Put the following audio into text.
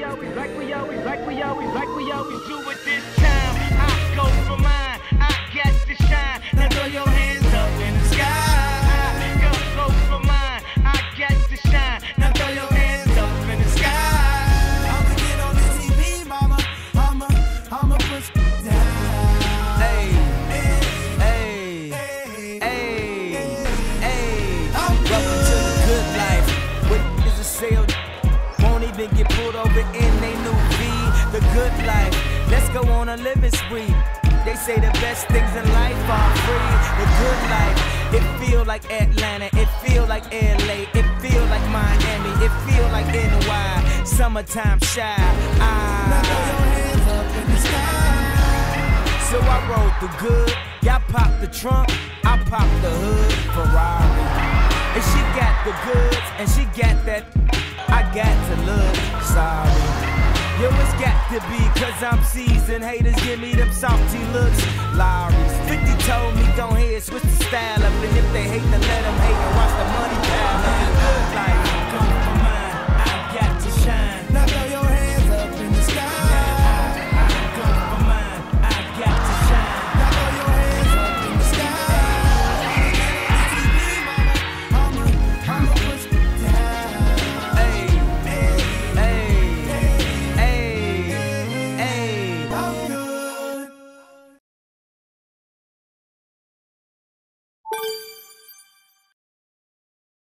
we always do it this time. I go for mine, I got to shine. Now throw your hands up in the sky. I go for mine, I got to shine. Now throw your hands up in the sky. I'ma get on the TV, mama. I'ma push down. Hey, welcome to the good life. What is a sale? Won't even get pulled over in they new V. The good life. Let's go on a living spree. They say the best things in life are free. The good life. It feel like Atlanta. It feel like LA. It feel like Miami. It feel like NY. Summertime shy. Now throw your hands up in the sky. So I rolled the good. Y'all pop the trunk. I pop the hood. Ferrari. And she got the goods. And she got that. I got to look. Sorry. Yo, it's got to be, cause I'm seasoned. Haters give me them salty looks. Lowry's 50 told me, go ahead, switch the style up. And if they hate, then let them hate and watch the money pile up. The good life.